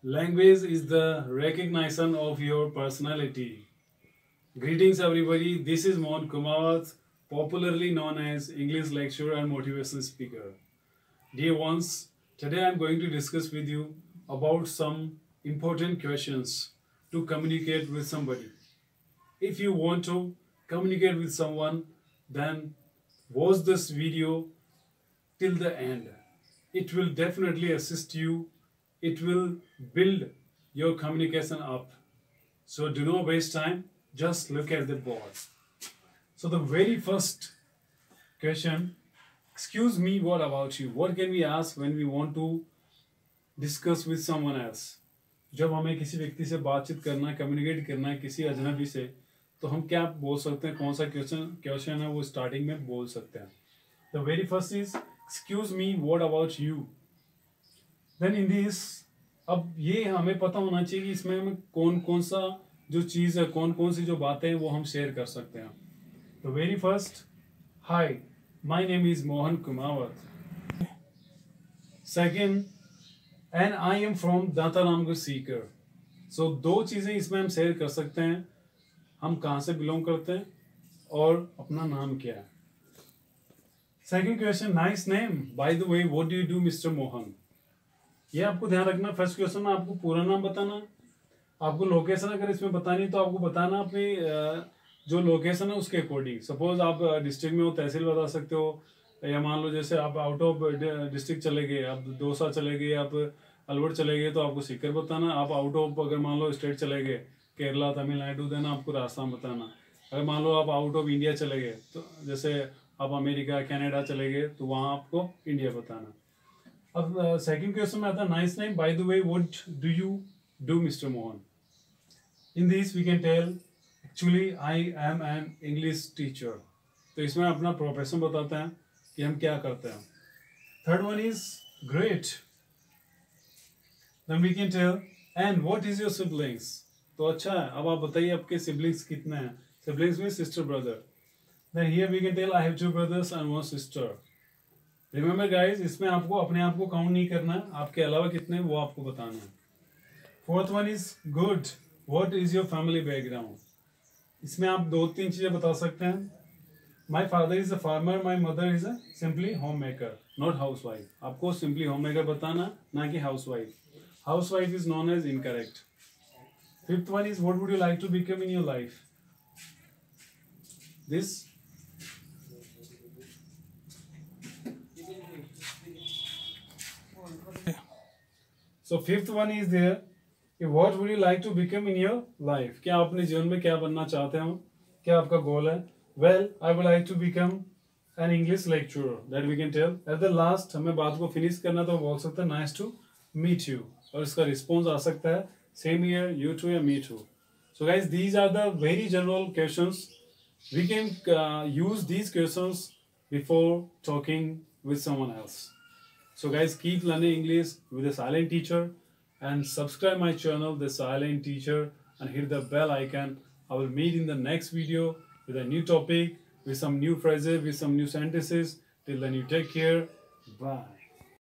Language is the recognition of your personality. Greetings everybody, this is Mohan Kumawat, popularly known as English lecturer and motivational speaker. Dear ones, today I am going to discuss with you about some important questions to communicate with somebody. If you want to communicate with someone, then watch this video till the end. It will definitely assist you. It will build your communication up. So do not waste time. Just look at the board. So the very first question, excuse me, what about you? What can we ask when we want to discuss with someone else? जब हमें किसी व्यक्ति से बातचीत करना है, communicate करना है किसी अजनबी से, तो हम क्या बोल सकते हैं? कौन सा क्वेश्चन है वो स्टार्टिंग में बोल सकते हैं? The very first is excuse me, what about you? Then in this, अब ये हमें पता होना चाहिए कि इसमें हमें कौन कौन सा जो चीज़ है, कौन कौन सी जो बातें हैं वो हम शेयर कर सकते हैं. तो very first, hi, my name is Mohan Kumawat. Second, and I am from Dataramgarh Sikar. So दो चीज़ें इसमें हम शेयर कर सकते हैं. हम कहाँ से बिलोंग करते हैं और अपना नाम क्या है. Second question, nice name, by the way what do you do mister Mohan. ये आपको ध्यान रखना. फर्स्ट क्वेश्चन में आपको पूरा नाम बताना, आपको लोकेशन अगर इसमें बतानी तो आपको बताना अपनी जो लोकेशन है उसके अकॉर्डिंग. सपोज आप डिस्ट्रिक्ट में हो, तहसील बता सकते हो, या मान लो जैसे आप आउट ऑफ डिस्ट्रिक्ट चले गए, आप दौसा चले गए, आप अलवर चले गए, तो आपको सीकर बताना. आप आउट ऑफ अगर मान लो स्टेट चले गए, केरला, तमिलनाडु, देना आपको राजस्थान बताना. अगर मान लो आप आउट ऑफ इंडिया चले गए, तो जैसे आप अमेरिका, कनाडा चले गए, तो वहाँ आपको इंडिया बताना. अब सेकंड क्वेश्चन में आता है nice name, by the way what do you do mister Mohan. In this we can tell actually I am an English teacher. तो इसमें अपना प्रोफेशन बताते हैं कि हम क्या करते हैं. Third one is great. Then we can tell and what is your siblings. तो अच्छा है, अब आप बताइए आपके सिबलिंग्स कितने हैं. सिबलिंग्स में sister, brother. Then here we can tell I have 2 brothers and 1 sister. Remember guys, इसमें आपको अपने आप को काउंट नहीं करना है, आपके अलावा कितने वो आपको बताना है. Fourth one is good, what is your family background. इसमें आप 2-3 चीजें बता सकते हैं. My father is a farmer, my mother is a simply homemaker, not housewife. आपको सिंपली होम मेकर बताना, ना कि housewife. Housewife is known as incorrect. Fifth one is what would you like to become in your life. This So fifth one is there, what would you like to become in your life. क्या आप अपने जीवन में क्या बनना चाहते हो, क्या आपका गोल है. Well, I would like to become an English lecturer. That we can tell. At the last हमें बात को फिनिश करना, तो बोल सकते हैं nice to meet you, और इसका रिस्पॉन्स आ सकता है same here, you too या me too. So guys, these are the very general questions. We can use these questions before talking with someone else. So guys, keep learning English with the Silent Teacher, and subscribe my channel, The Silent Teacher, and hit the bell icon. I will meet in the next video with a new topic, with some new phrases, with some new sentences. Till then, you take care. Bye.